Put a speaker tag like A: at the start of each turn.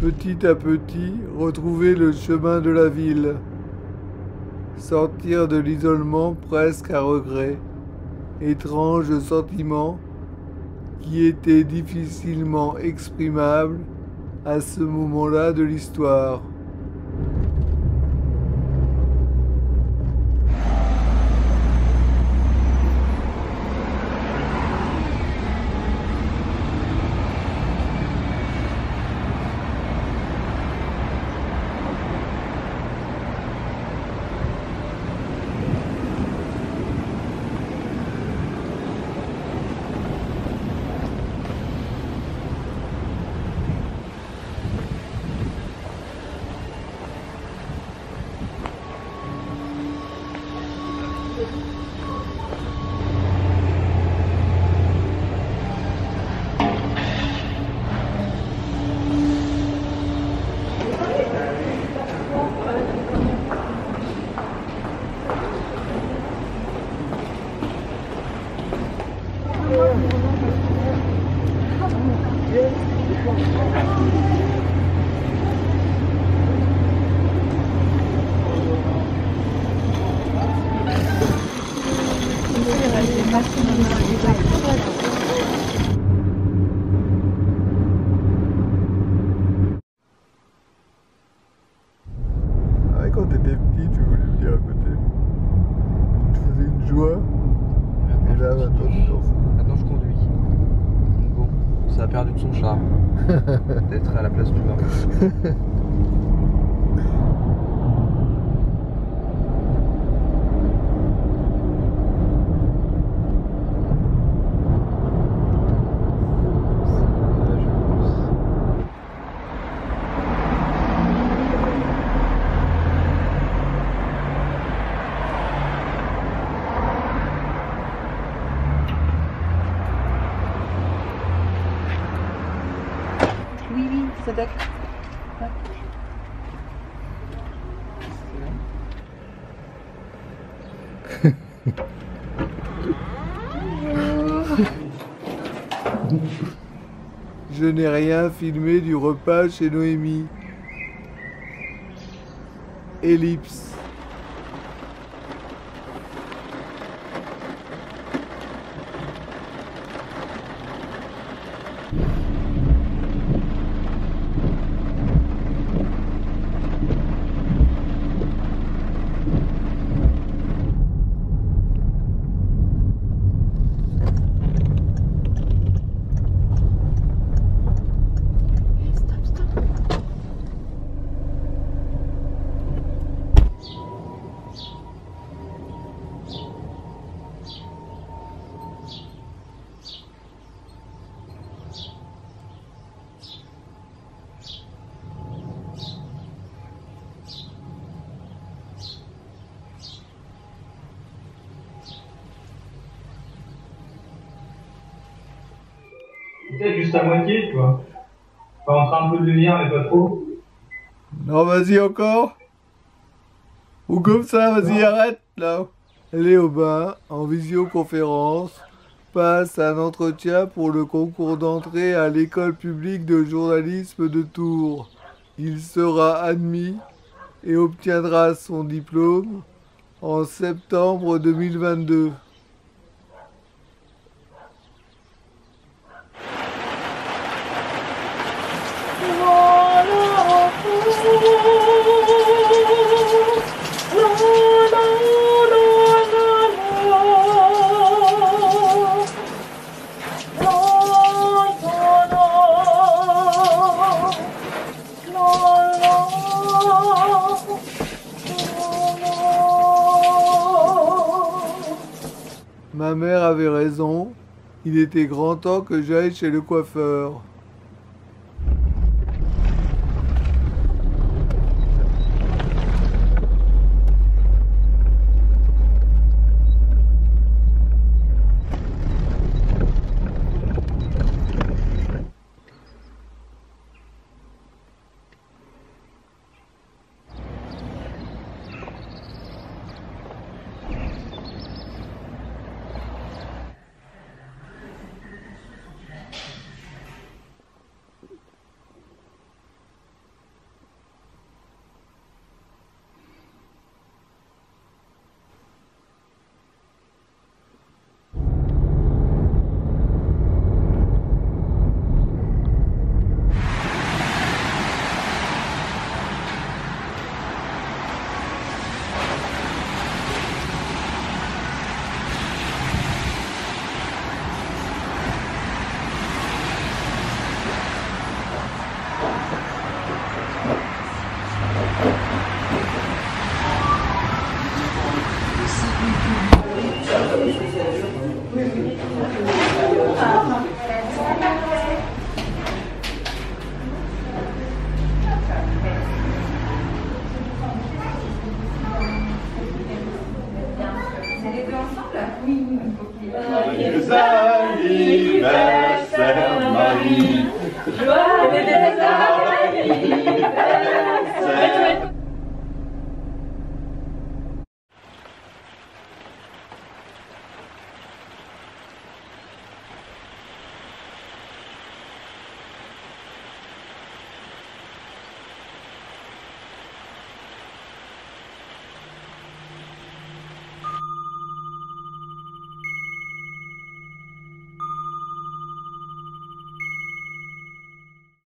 A: petit à petit, retrouver le chemin de la ville. Sortir de l'isolement presque à regret. Étrange sentiment qui était difficilement exprimable à ce moment-là de l'histoire. Ah, quand t'étais petit, tu voulais venir à côté. Tu faisais une joie. Et là, maintenant, tu t'en fous.
B: Maintenant, je conduis. Donc bon, ça a perdu de son charme d'être à la place du Nord.
C: Oui, c'est d'accord.
A: Je n'ai rien filmé du repas chez Noémie. Ellipse.
D: Peut-être juste à moitié, tu vois. Pas entrer un peu de lumière, mais pas trop.
A: Non, vas-y encore. Ou comme ça, vas-y, arrête, là. Elle est au bain, en visioconférence, passe un entretien pour le concours d'entrée à l'école publique de journalisme de Tours. Il sera admis et obtiendra son diplôme en septembre 2022. Ma mère avait raison, il était grand temps que j'aille chez le coiffeur. Joyeux anniversaire, Marie. Joyeux anniversaire.